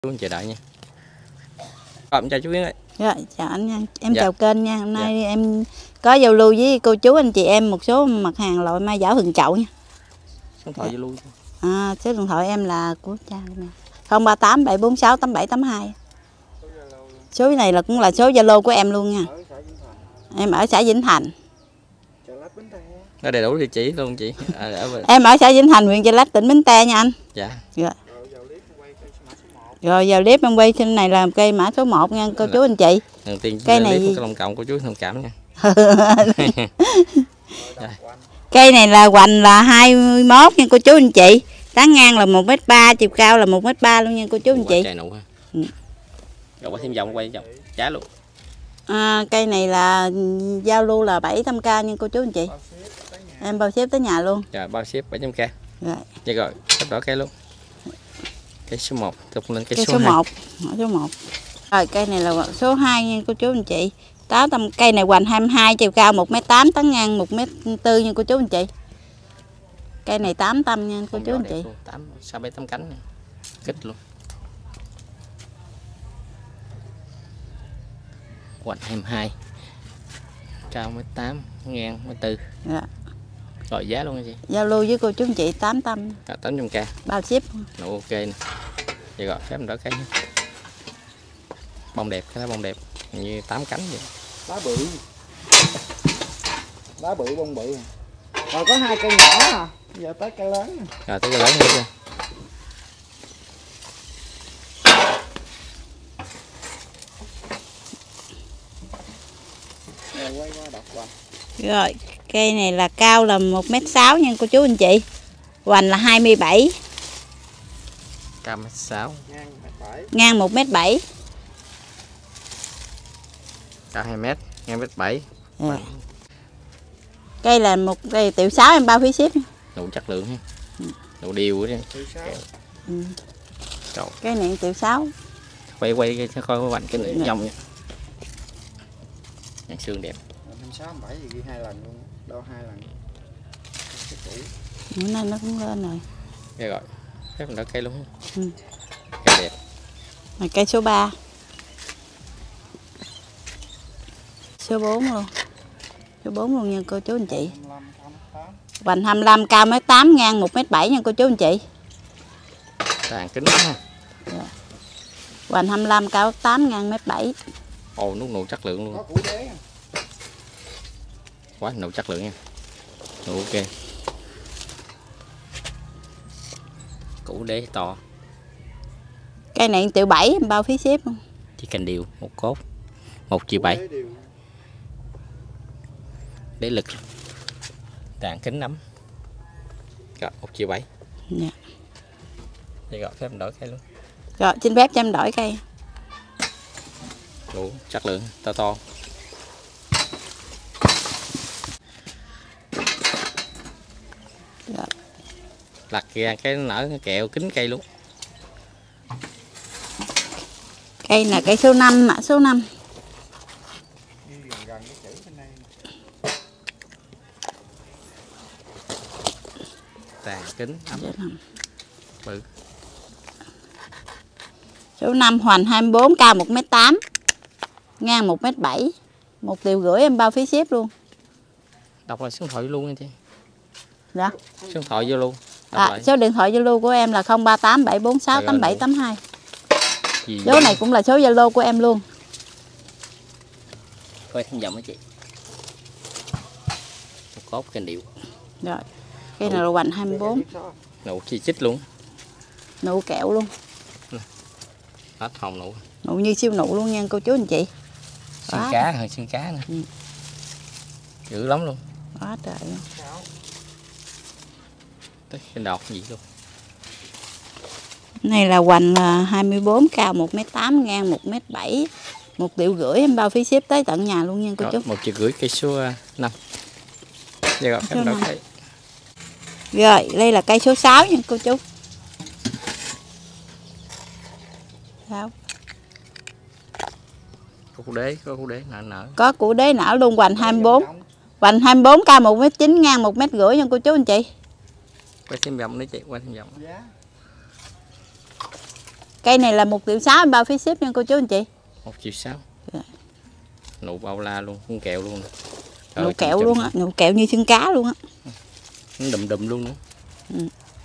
Chú anh chờ đợi nha. Em chào chú Yến ơi. Rồi, chào anh nha. Em chào kênh nha. Hôm nay em có giao lưu với cô chú anh chị em một số mặt hàng loại mai giảo Hừng Chậu nha. Số điện thoại giao lưu. Số điện thoại em là của cha nè. 038 746 8782. Số này là cũng là số Zalo của em luôn nha. Em ở xã Vĩnh Thành. Nó đầy đủ địa chỉ luôn chị. Em ở xã Vĩnh Thành, huyện Chợ Lách, tỉnh Bến Tre nha anh. Dạ. Rồi vào clip em quay trên này là cây mã số 1 nha cô chú anh chị. Đầu tiên cây này cái lòng cộng của chú thông cảm nha. Cây này là hoành là 21 nha cô chú anh chị. Tán ngang là 1m3, chiều cao là 1m3 luôn nha cô chú anh chị. Trời nụ ha. Rồi quay thêm vòng quay vòng giá luôn. Cây này là giao lưu là 700k nha cô chú anh chị. Em bao ship tới nhà luôn. Dạ bao ship 700k. Rồi. Dạ rồi, sắp đỏ cây luôn. Cây số 1, tục lên cây số 2. 1. Số 1. Rồi cây này là số 2 nha cô chú anh chị. Cây này hoành 22, chiều cao 1m8, tán ngang 1m4 nha cô chú anh chị. Cây này 8 tâm nha cô chú anh chị. 6-7 cánh nha. Kích luôn. Hoành 22. Cao 1m8, ngang 1m4. Dạ. Rồi giá luôn nha chị. Giao lưu với cô chú anh chị 8 tâm. 800k. Bao ship. Nụ ok nè. Vậy rồi phép mình đỡ cây nha. Bông đẹp, cái lá bông đẹp như 8 cánh vậy. Lá bự. Lá bự bông bự. Rồi có 2 cây nhỏ à. Giờ tới cây lớn nè. Rồi tới cây lớn nữa chưa? Rồi quay qua đọc qua. Rồi, cây này là cao là 1m6 nha cô chú anh chị. Hoành là 27. Cao 1m6. Ngang 1m7. Cao 2m, ngang 1m7. Dạ. Cây là một cây 1.600.000 em bao phí ship. Nụ chất lượng ha. Nụ đều đó. Cây này 1.600.000. Quay cho coi cái cái này dòng nha. Nhãn xương đẹp. 6-7 thì ghi 2 lần luôn, đo 2 lần. Bữa nay nó cũng lên rồi. Đây rồi. Phép mình đỡ cây luôn. Cây đẹp. Rồi cây số 3. Số 4 luôn. Số 4 luôn nha cô chú anh chị. Hoành 25, cao 1m8, ngang 1m7 nha cô chú anh chị. Tàn kính ha. Dạ. Hoành 25, cao 1m8, ngang 1m7. Ồ, nụ chất lượng luôn. Có củ đế. Quá nụ chất lượng nha. Nụ ok. Củ đế to. Cây này 1.700.000 em bao phí ship luôn. Chỉ cành điều, một cốt. 1.700.000. Đế lực. Tàn kính nắm. Rồi 1.700.000. Dạ. Vậy gọi phép mình đổi cây luôn. Rồi xin phép cho em đổi cây. Đủ chất lượng to to. Rồi. Lặt ra cái nở kẹo kính cây luôn. Cây là cây số 5, mã số 5. Tàn kính ấm. Bự. Số 5 hoành 24, cao 1m8, ngang 1m7. 1.500.000 em bao phí ship luôn. Đọc lại số điện thoại luôn nha chị. Dạ. Số điện thoại vô luôn. Số điện thoại Zalo của em là 038 746 8782. Số này cũng là số Zalo của em luôn. Quay thêm vòng đó chị. Một cốt kênh điệu. Rồi. Cây này là hoành 24. Nụ chi chít luôn. Nụ kẹo luôn. Hết hồng nụ. Nụ như siêu nụ luôn nha cô chú anh chị. Xương cá hơn xương cá nè. Dữ lắm luôn. Quá trời luôn. Tới cái đọt gì luôn. Này là hoành là 24, cao 1m8, ngang 1m7. 1.500.000 em bao phí ship tới tận nhà luôn nha cô chú. 1.500.000 cây số 5. Rồi phép đổi cây. Rồi, đây là cây số 6 nha cô chú. 6. Có củ đế nở. Có củ đế nở luôn, hoành 24. Hoành 24, cao 1m9, ngang 1m50 nha cô chú anh chị. Quay thêm vòng nữa chị, quay thêm vòng. Cây này là 1,6 triệu em bao phí ship nha cô chú anh chị. 1,6 triệu. Dạ. Nụ bao la luôn, con kẹo luôn. Nụ kẹo luôn á, nụ kẹo như xương cá luôn á. Nó đùm đùm luôn nữa. Ừ.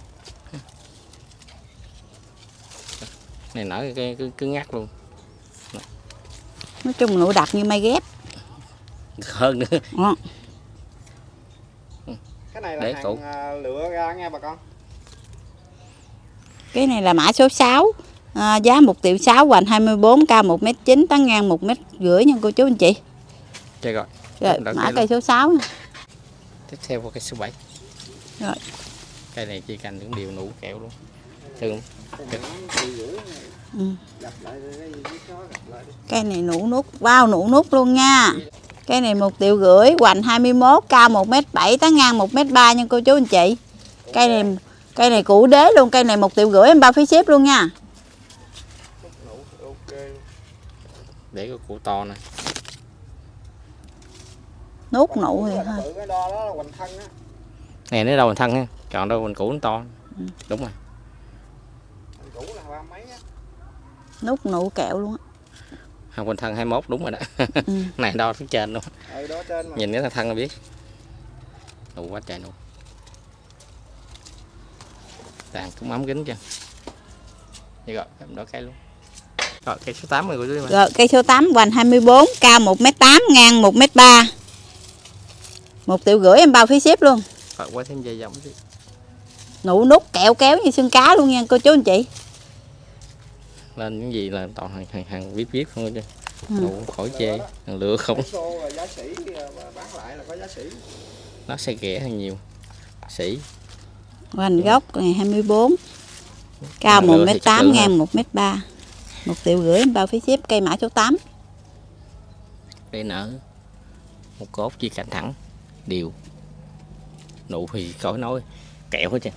Này nở cứ ngắt luôn. Nói chung nụ đặc như mai ghép. Hơn nữa. Đó. Cái này là Để hàng lựa ra nha bà con. Cái này là mã số 6, giá 1,6 triệu, hoành 24, cao 1m9, tán ngang 1,5 m nha cô chú anh chị. Chơi rồi. Rồi, mã cây số 6 nha. Tiếp theo qua cây số 7. Rồi. Cây này chỉ cành cũng đều nụ kẹo luôn. Thường. Ừ. Cây này nụ nút, wow, nụ nút luôn nha. Cây này 1,5 triệu, hoành 21, cao 1m7, tán ngang 1m3 nha cô chú anh chị. Cây này củ đế luôn, cây này 1,5 triệu em bao phí ship luôn nha. Để cái củ to nè. Nút nụ thì thôi. Này nó đâu mình thân ha, còn đâu mình củ nó to. Ừ. Đúng rồi. Nút nụ kẹo luôn á. Không quanh thân 21 đúng rồi đó. Ừ. Này đo phía trên luôn. Đó trên mà. Nhìn cái thân là biết. Nụ quá trời nụ. Tàn cũng ấm kính chưa. Vậy rồi, em đổ cây luôn. Rồi cây số 8 rồi cô chú em. Rồi cây số 8, hoành 24, cao 1m8, ngang 1m3. 1,5 triệu em bao phí ship luôn. Rồi qua thêm dây dòng đi. Nụ nút kẹo kéo như xương cá luôn nha cô chú anh chị. Lên những gì là toàn hàng vip không chứ. Ừ. Nụ khỏi chê, hàng lựa không. Giá sỉ bán lại là có giá sỉ. Nó sẽ rẻ hơn nhiều. Sỉ. Hoành gốc này 24, cao Hàng lựa thì chất 1m8, lượng ngang 1m3. 1,5 triệu em bao phí ship, cây mã số 8. Để nở. Một cốt chia cạnh thẳng. Đều. Nụ thì khỏi nói. Kẹo hết trơn.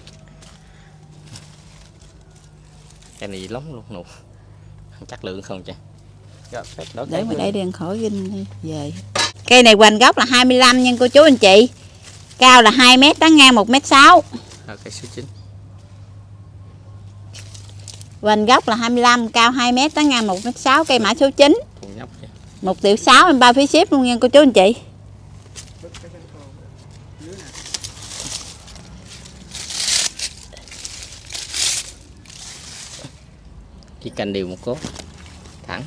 Cái này lắm luôn nụ. Chất lượng không chứ. Để mà đây đen khỏi ginh đi về. Cây này hoành gốc là 25 nha cô chú anh chị. Cao là 2m, tán ngang 1m6. Rồi cây số 9. Hoành gốc là 25, cao 2m, tán ngang 1m6, cây mã số 9. Con nhóc chứ. 1,6 triệu em bao phí ship luôn nha cô chú anh chị. Chỉ cành đều một cốt. Thẳng.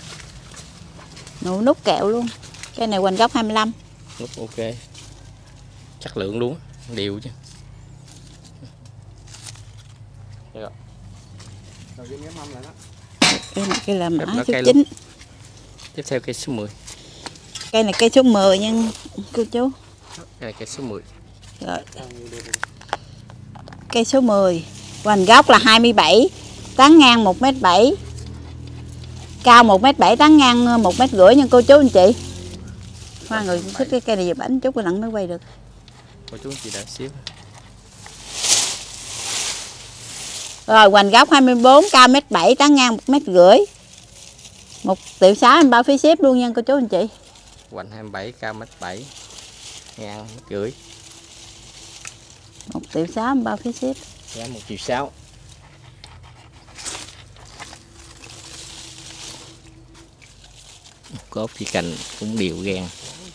Nụ nút kẹo luôn. Cây này hoành gốc 25. Nút ok. Chất lượng luôn. Đều chứ. Rồi. Cây là mã Đó, số cây 9. Tiếp theo cây số 10. Cây này cây số 10 nha cô chú. Đây là cây số 10. Rồi. Cây số 10, hoành gốc là 27, tán ngang 1m7, cao 1m7, tán ngang 1,5 m nha cô chú anh chị. Hoa người thích cái cây này dùm ảnh chút cái lặng mới quay được. Cô chú chị đợi xíu. Rồi hoành gốc 24, cao 1m7, tán ngang 1,5 m. 1,6 triệu em bao phí ship luôn nha cô chú anh chị. Hoành 27, cao 1m7, ngang 1,5 m. 1,6 triệu em bao phí ship. Giá 1,6 triệu. Cốt chỉ cành cũng đều gan.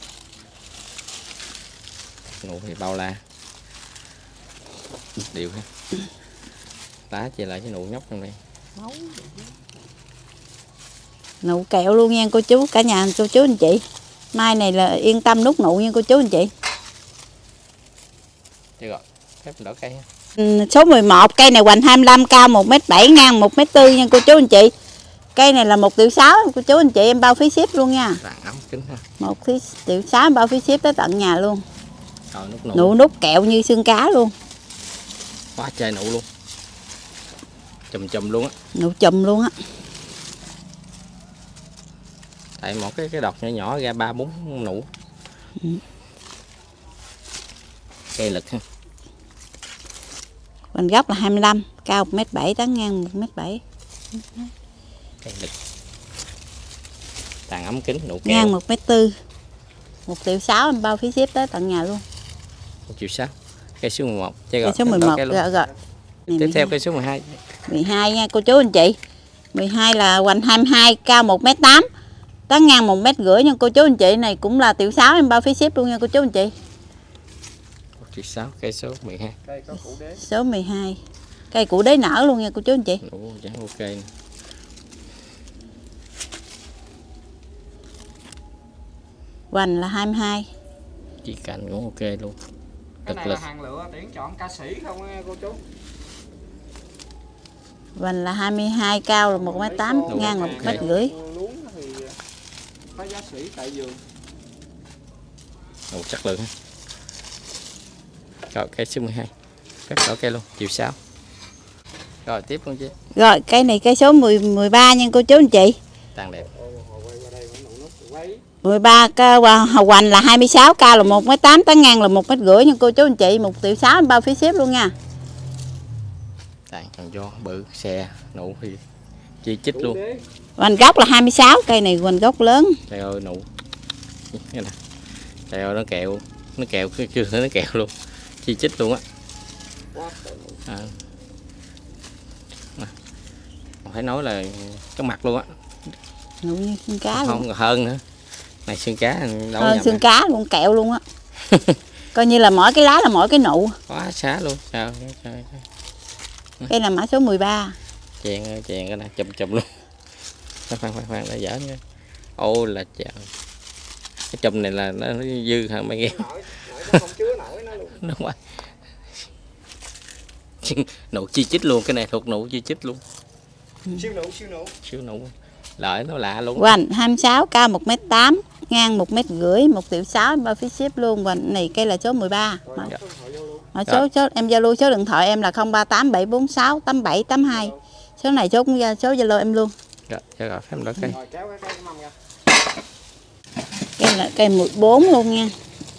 Nụ thì bao la. Đều ha. Lá chia lại cái nụ nhóc trong đây. Nụ kẹo luôn nha cô chú, cả nhà cô chú anh chị. Mai này là yên tâm nút nụ nha cô chú anh chị. Được rồi, phép đỏ cây ha. Số 11, cây này hoành 25, cao 1m7, ngang 1m4 nha cô chú anh chị. Cây này là 1,6 triệu cô chú anh chị, em bao phí ship luôn nha. Tàn ấm kính ha. 1,6 triệu em bao phí ship tới tận nhà luôn. Rồi nút nụ. Nụ nút kẹo như xương cá luôn. Quá trời nụ luôn. Chùm chùm luôn á. Nụ chùm luôn á. Tại một cái đọt nhỏ nhỏ ra 3-4 nụ. Ừ. Cây lực ha. Hoành gốc là 25, cao 1m7, tán ngang 1m7. Cây lực. Tàn ấm kính nụ kẹo. Ngang 1m4. 1,6 triệu em bao phí ship tới tận nhà luôn. 1,6 triệu. Cây số 11. Cây số 11 rồi. Tiếp theo cây số 12. 12 nha cô chú anh chị. 12 là hoành 22, cao 1m8, tán ngang 1m50 nha cô chú anh chị. Này cũng là 1.600.000 em bao phí ship luôn nha cô chú anh chị. 1.600.000 cây số 12. Cây có củ đế. Số 12. Cây củ đế nở luôn nha cô chú anh chị. Ủa, chẳng ok nè. Hoành là 22. Chỉ cành cũng ok luôn. Cái Thực này lực. là hàng lựa Tiễn chọn ca sĩ không á cô chú. Hoành là 22, cao là 1m8, ngang là 1m50. Luống thì có giá sĩ tại vườn. Ồ, chất lượng ha. Rồi cây số 12. Cắt đỏ cây luôn, 1.600.000. Rồi tiếp luôn chứ. Rồi cây này cây số 13 nha cô chú anh chị. Tàn đẹp. 13 hoành là 26, cao là 1m8, tán ngang là 1m50 nha cô chú anh chị. 1.600.000 em bao phí ship luôn nha. Tàn còn do bự, xe, nụ thì chi chít luôn. Hoành gốc là 26, cây này hoành gốc lớn. Trời ơi nụ. Nghe nè. Trời ơi nó kẹo chưa thấy nó kẹo luôn. Chi chít luôn á. À. Phải nói là cái mặt luôn á. Nụ như xương cá luôn. Không hơn nữa. Này xương cá đâu hơn xương cá luôn, kẹo luôn á. Coi như là mỗi cái lá là mỗi cái nụ. Quá xá luôn. Trời. Đây là mã số 13. Chèn cái này chùm luôn. Khoan để dở nha. Ô là trời. Cái chùm này là nó dư hơn mấy gheo. Không chứa nổi nó luôn. Đúng rồi. Nụ chi chít luôn, cái này thuộc nụ chi chít luôn. Siêu nụ. Lợi nó lạ luôn. Hoành 26, cao 1m8, ngang 1m50, 1.600.000 em bao phí ship luôn. Hoành này cây là số 13. Mà số em giao lưu số điện thoại em là 0387468782. Số này số Zalo em luôn. Rồi phép đó cây. Cây là cây 14 luôn nha.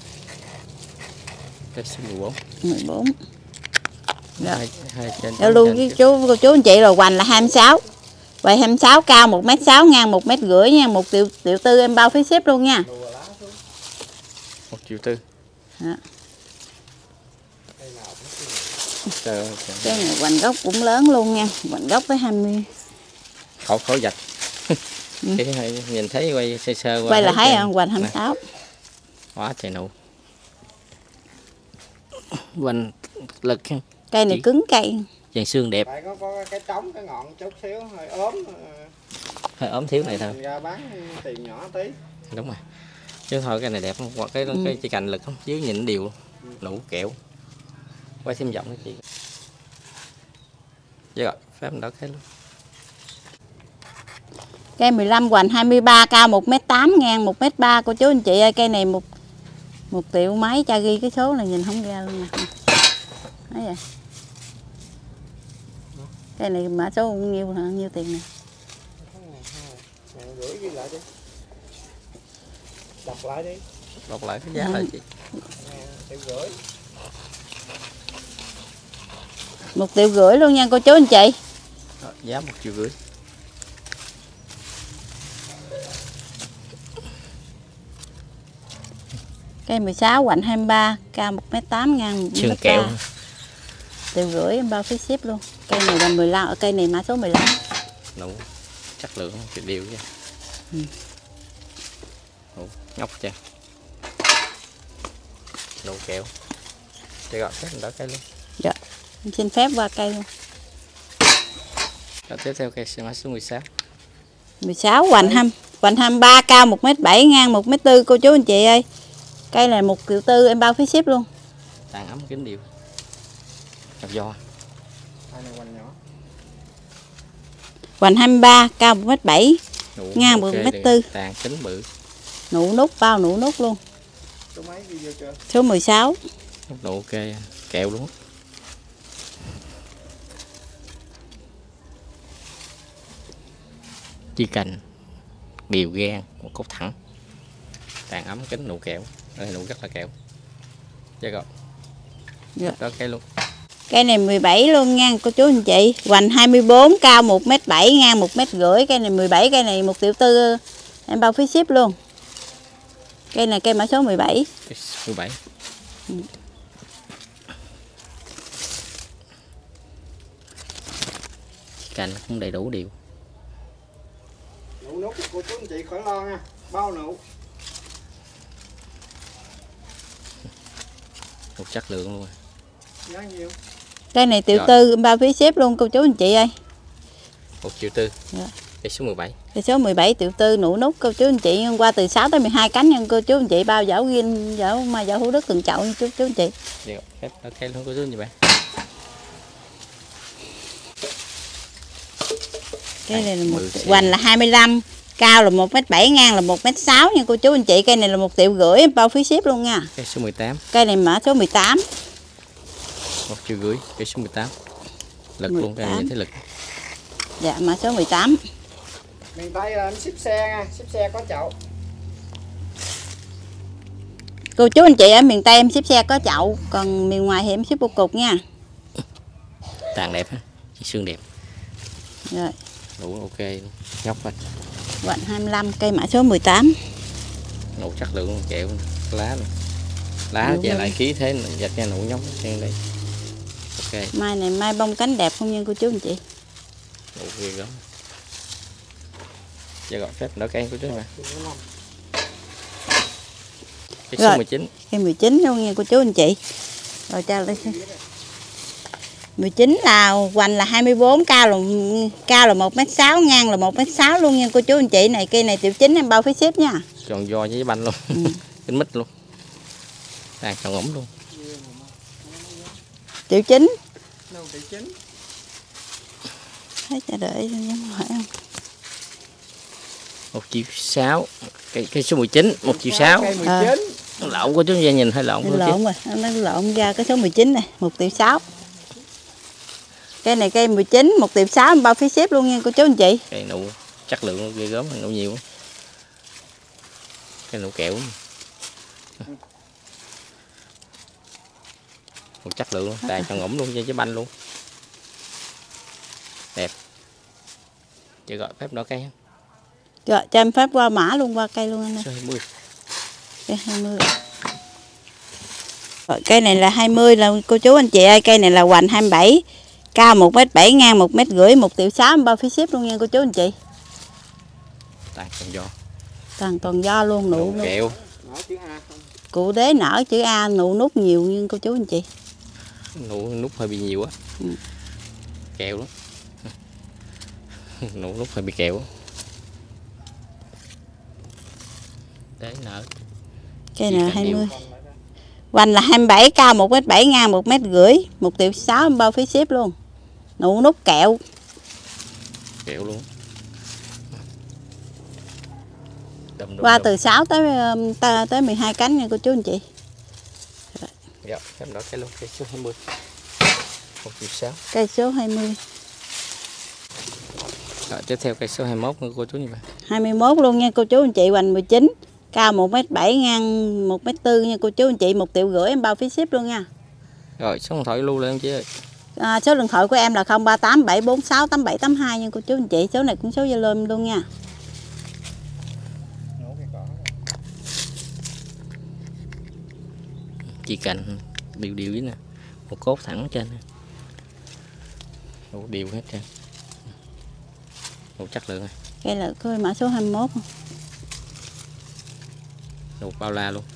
Cây số 14. 14. Rồi. Giao lưu với cô chú anh chị là hoành là 26. Vậy 26, cao 1m6, ngang 1m50 nha. 1.400.000 em bao phí ship luôn nha. 1.400.000. Đó. Trời ơi. Cái này hoành gốc cũng lớn luôn nha. Hoành gốc với 20. Khỏi dạch. Nhìn thấy quay sơ quay là thấy không? Hoành 26. Quá trời nụ. Hoành lực. Cây này cứng cây. Dàn xương đẹp. Tại có cái trống, cái ngọn chút xíu hơi ốm. Hơi ốm thiếu này thôi. Ra bán tiền nhỏ tí. Đúng rồi. Chứ thôi cái này đẹp không? Cái chỉ cành lực không? Chứ nhìn đều luôn. Nụ kẹo. Quay thêm giọng đó chị. Rồi, phép đó cái luôn. Cây 15 hoành 23, cao 1m8, ngang 1m3 cô chú anh chị ơi. Cây này 1 triệu mấy, cha ghi cái số này nhìn không ra luôn nè. Thấy vậy. Cây này mã số nhiêu tiền nè. Gửi ghi lại đi. Đọc lại đi. Đọc lại cái giá lại chị. 1,5 triệu luôn nha cô chú anh chị. Giá 1,5 triệu. Cây 16 hoành 23, cao 1m8, ngang 1m3. Xương kẹo. 1,5 triệu em bao phí ship luôn. Cây này là 15, ở cây này mã số 15. Nụ chất lượng thì đều chứ. Ngốc chưa. Nụ kẹo. Để gọi phép đỡ cây luôn. Dạ. Em xin phép qua cây luôn. Rồi tiếp theo cây mã số 16. 16 hoành 23, cao 1m7, ngang 1m4 cô chú anh chị ơi. Cây này 1,4 triệu em bao phí ship luôn. Tàn ấm kính đều. Gặp giò. Hoành 23, cao 1m7, ngang 1m4. Tàn kính bự. Nụ nút, bao nụ nút luôn. Số mấy ghi vô chưa? Số 16. Độ ok, kẹo luôn. Chi cành đều gan, một cốt thẳng. Tàn ấm kính nụ kẹo. Đây nụ rất là kẹo. Chưa rồi. Dạ. Đó cây luôn. Cây này 17 luôn nha cô chú anh chị. Hoành 24, cao 1m7, ngang 1m50. Cây này 17, cây này 1,4 triệu em bao phí ship luôn. Cây này cây mã số 17. 17. Cành cũng đầy đủ đều. Nụ nút cô chú anh chị khỏi lo nha, bao nụ. Một chất lượng luôn. Giá nhiêu? Cây này triệu tư bao phí ship luôn cô chú anh chị ơi. 1,4 triệu. Dạ. Cây số 17. Cây số 17,4 triệu nụ nút cô chú anh chị, hôm qua từ 6 tới 12 cánh nha cô chú anh chị, bao giảo ghiên giảo mai giảo Thủ Đức từng chậu nha chú anh chị. Được, phép đó cây luôn cô chú anh chị bạn. Cây này là một hoành là 25, cao là 1m7, ngang là 1m6 nha cô chú anh chị. Cây này là 1,5 triệu bao phí ship luôn nha. Cây số 18. Cây này mã số 18. 1,5 triệu. Cây số 18. Lực 18. luôn, cây này nhìn thấy lực. Dạ mã số 18. Miền Tây là anh ship xe nha, ship xe có chậu. Cô chú anh chị ở miền Tây em ship xe có chậu, còn miền ngoài thì em ship bột cục nha. Tàn đẹp ha, xương đẹp. Rồi. Đủ ok luôn. Nhóc thôi. Hoành 25, cây mã số 18. Nụ chất lượng kẹo lá này. Lá về lại khí thế dạch ra nụ nhóc xem đây. Ok. Mai này mai bông cánh đẹp không nha cô chú anh chị. Nụ ghê gớm. Giờ gọi phép đỡ cây của chú mà. Cái số 19. Cây 19 luôn nha cô chú anh chị. Rồi cho lên. 19 là hoành là 24, cao là 1m6, ngang là 1m6 luôn nha cô chú anh chị. Này cây này 1,9 triệu em bao phí ship nha. Tròn do với banh luôn. Kính mít luôn. Đang tròn ổng luôn. 1,9 triệu. Đâu 1,9 triệu. Thấy cho đợi giống hỏi không? 1,6 triệu. Cây số 19, 1,6 triệu. Cây 19. Lộn của chú gia nhìn hay lộn? Lộn rồi, nó lộn ra cái số 19 này, 1,6 triệu. Cây này cây 19, 1,6 triệu em bao phí ship luôn nha cô chú anh chị. Cây nụ chất lượng ghê gớm, nụ nhiều. Cây nụ kẹo. Một chất lượng luôn, tài tròn ổng luôn, với banh luôn. Đẹp. Chị gọi phép đỏ cây không? Rồi cho em phép qua mã luôn, qua cây luôn anh ơi. Số 20. Cây 20. Rồi, cây này là 20 là cô chú anh chị ơi, cây này là hoành 27, cao 1m7, ngang 1,5 triệu, 1,6 triệu em bao phí ship luôn nha cô chú anh chị. Tài tròn do. Toàn do luôn, nụ Nụ kẹo. Nở chữ A không? Cụ đế nở chữ A, nụ nút nhiều nhưng cô chú anh chị. Nụ nút hơi bị nhiều á. Kẹo đó. Nụ nút hơi bị kẹo á. Đế nở. Cây này là 20. Hoành là 27, cao 1m7, ngang 1,5 triệu, 1,6 triệu em bao phí ship luôn. Nụ nút kẹo. Kẹo luôn. Qua từ 6 tới 12 cánh nha cô chú anh chị. Dạ, em đỏ cây luôn, cây số 20. 1,6 triệu. Cây số 20. Rồi, tiếp theo cây số 21 nữa cô chú nha. 21 luôn nha cô chú anh chị, hoành 19, cao 1m7, ngang 1,4 triệu nha cô chú anh chị, 1,5 triệu em bao phí ship luôn nha. Rồi, số điện thoại lưu lên chị ơi. Số điện thoại của em là 038 746 8782 nha cô chú anh chị, số này cũng số Zalo em luôn nha. Chỉ cành đều với nè, một cốt thẳng trên, đủ đều hết trơn, đủ chất lượng này. Đây là cái mã số 21 không? Đủ bao la luôn.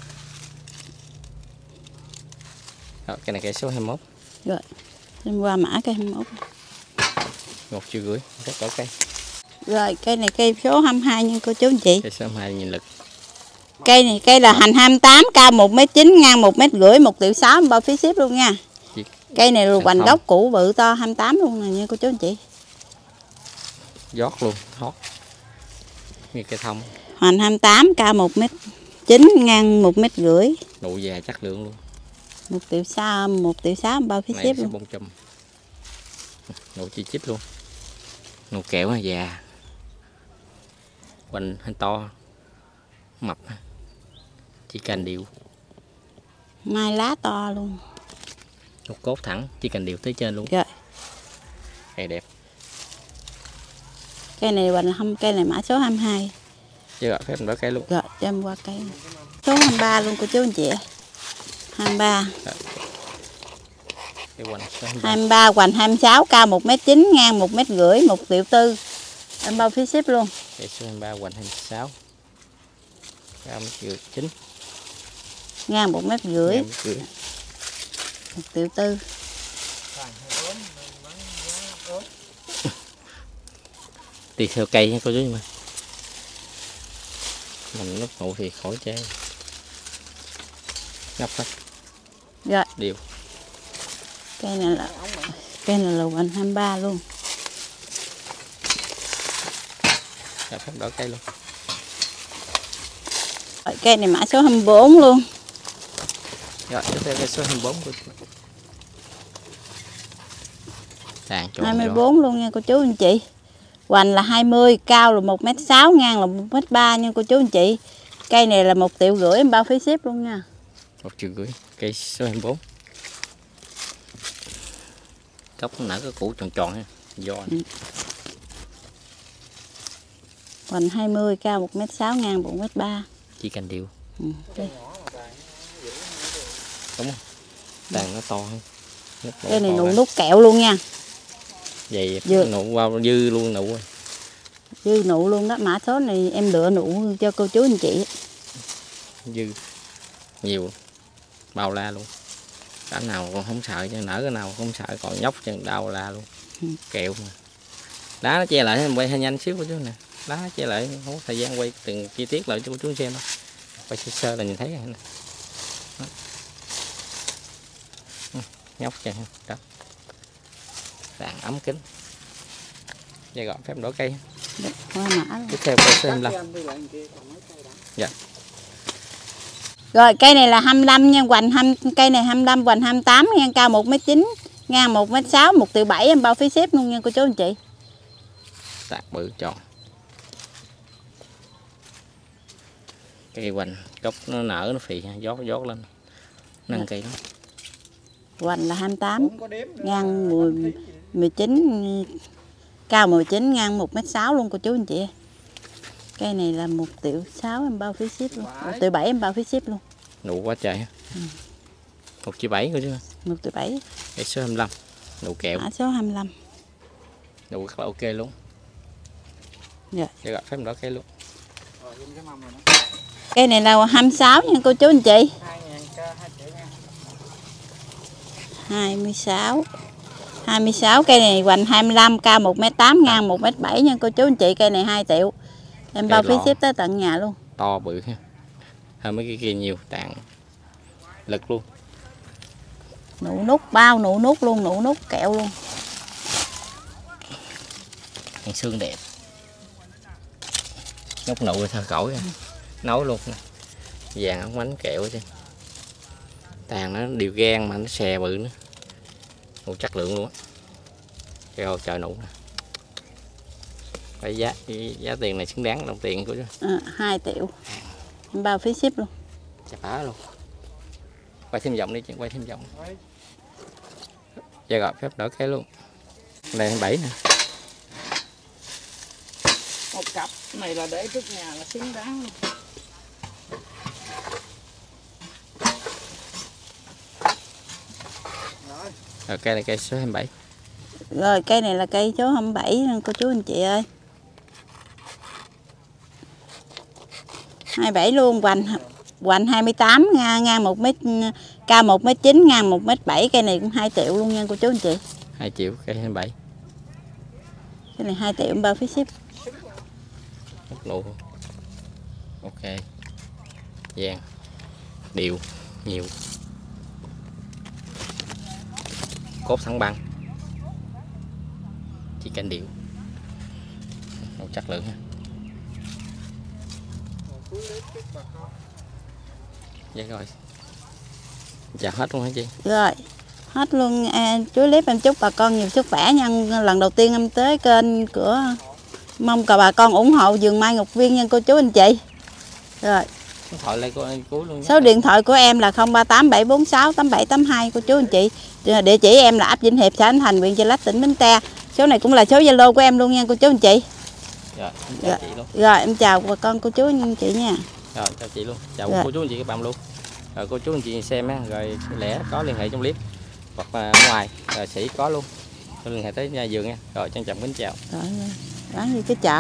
Rồi, cái này cây số 21. Rồi, em qua mã cây 21. 1,5 triệu, rất có cây. Rồi, cây này cây số 22 nha cô chú anh chị. Cây số 22 nhìn lực. Cây này cây là hành 28, cao 1m9, ngang 1,5 triệu, 1,6 triệu em bao phí ship luôn nha. Cây này là hoành gốc cũ bự to 28 luôn nè nha cô chú anh chị. Giót luôn, hót. Như cây thông. Hoành 28, cao 1m9, ngang 1,5 triệu. Nụ già chất lượng luôn. 1,6 triệu em bao phí Này ship luôn. bông chùm. Nụ chi chít luôn. Nụ kẹo già. Hoành hơi to. Mập. Chỉ cành đều. Mai lá to luôn. Một cốt thẳng, chỉ cành đều tới trên luôn. Rồi. Cây đẹp. Cây này hoành cây này mã số 22. Chứ gọi phép đỡ cây luôn. Rồi, cho em qua cây. Số 23 luôn cô chú anh chị. 23. Cái hoành số 23 hoành 26, cao 1m9, ngang 1,5 triệu, 1,4 triệu. Em bao phí ship luôn. Cây số 23 hoành 26. Cao 1,9 triệu. Ngang 1,5 m. 1,4 triệu. Tùy theo cây nha cô chú mà. Mình nút nụ thì khỏi chơi. Ngập hết. Rồi. Đều. Cây này là hoành 23 luôn. Rồi phép đỏ cây luôn. Rồi, cây này mã số 24 luôn. Rồi tiếp theo cây số 24 của chú. Đàn 24 luôn nha cô chú anh chị. Hoành là 20, cao là 1,6 m, ngang là 1,3 m nha cô chú anh chị. Cây này là 1,5 triệu em bao phí ship luôn nha. 1,5 triệu. Cây số 24. Gốc nở cái củ tròn tròn ha. Do Hoành 20, cao 1,6 m, ngang 1,3 m. chỉ cành đều. Đây. Đúng không? Đàn nó to hơn. Cây này nụ nút kẹo luôn nha. Vậy Dư. nụ vào dư luôn nụ rồi. Dư nụ luôn đó, mã số này em lựa nụ cho cô chú anh chị. Dư nhiều bao la luôn. Cái nào còn không sợ chứ, nở cái nào không sợ, còn nhóc chừng đau la luôn. Kẹo mà. Đá nó che lại em quay hơi nhanh xíu của chú nè. Đá nó che lại không có thời gian quay từng chi tiết lại cho cô chú xem đâu. Quay sơ sơ là nhìn thấy rồi nè. Nhóc chừng đó. Đàn ấm kính. Vậy gọi phép đổ cây. Hoa mã luôn. Tiếp theo cây số 25. Dạ. Rồi cây này là 25 nha, hoành 20, cây này 25, hoành 28 nha, cao 1,9 m, ngang 1,6 m, 1,7 triệu em bao phí ship luôn nha cô chú anh chị. Tạc bự tròn. Cây hoành gốc nó nở nó phì giót lên. Nâng cây đó. Hoành là 28, ngang 19, cao 19, ngang 1,6 m luôn cô chú anh chị. Cây này là 1,6 triệu em bao phí ship luôn. 1,7 triệu em bao phí ship luôn. Nụ quá trời ha. 1,7 triệu coi chứ. 1,7 triệu. Cây số 25. Nụ kẹo. Mã số 25. Nụ rất là ok luôn. Dạ. Để gọi phép đỏ cây luôn. Cây này là 26 nha cô chú anh chị. 26, cây này hoành 25, cao 1,8 m, ngang 1,7 m nha cô chú anh chị. Cây này 2 triệu. Em bao phí ship tới tận nhà luôn. To bự ha. Hơn mấy cái kia nhiều, tàn lực luôn. Nụ nút, bao nụ nút luôn, nụ nút kẹo luôn. Xương đẹp. Nút nụ thơ cõi ha. Nấu luôn nè. Vàng ống bánh kẹo chứ. Tàn nó đều gan mà nó xè bự nữa. Nụ chất lượng luôn á. Kêu trời nụ nè. Phải giá tiền này xứng đáng đồng tiền của chú. 2 triệu. Em bao phí ship luôn. Chà phá luôn. Quay thêm vòng đi chị, quay thêm vòng. Giờ gọi phép đỡ cái luôn. Đây 27 nè. Một cặp này là để trước nhà là xứng đáng luôn. Rồi cây này cây số 27. Rồi cây này là cây số 27 cô chú anh chị ơi. 27 luôn, hoành 28, ngang 1 m, cao 1,9 m, ngang 1,7 m. Cây này cũng 2 triệu luôn nha cô chú anh chị. 2 triệu cây 27. Cái này 2 triệu em bao phí ship. Nụ. Ok. Vàng. Đều. Nhiều. Cốt thẳng băng. Chỉ canh điệu. Một chất lượng ha. Vậy rồi. Chào hết luôn hả chị? Rồi. Hết luôn. Chú clip em chúc bà con nhiều sức khỏe nha. Lần đầu tiên em tới kênh của, mong cả bà con ủng hộ vườn mai Ngọc Viên nha cô chú anh chị. Rồi. Điện thoại lại cô cuối luôn. Số điện thoại của em là 038 746 8782 cô chú anh chị. Địa chỉ em là ấp Vĩnh Hiệp, xã Anh Thành, huyện Chợ Lách, tỉnh Bến Tre. Số này cũng là số Zalo của em luôn nha cô chú anh chị. Rồi, em chào chị luôn. Rồi em chào bà con cô chú anh chị nha. Rồi chào chị luôn. Chào cô chú anh chị các bạn luôn. Rồi cô chú anh chị xem á, rồi lẽ có liên hệ trong clip hoặc là ở ngoài rồi sẽ có luôn. Tôi liên hệ tới nhà vườn nha. Rồi trân trọng kính chào. Rồi, bán gì cái chợ.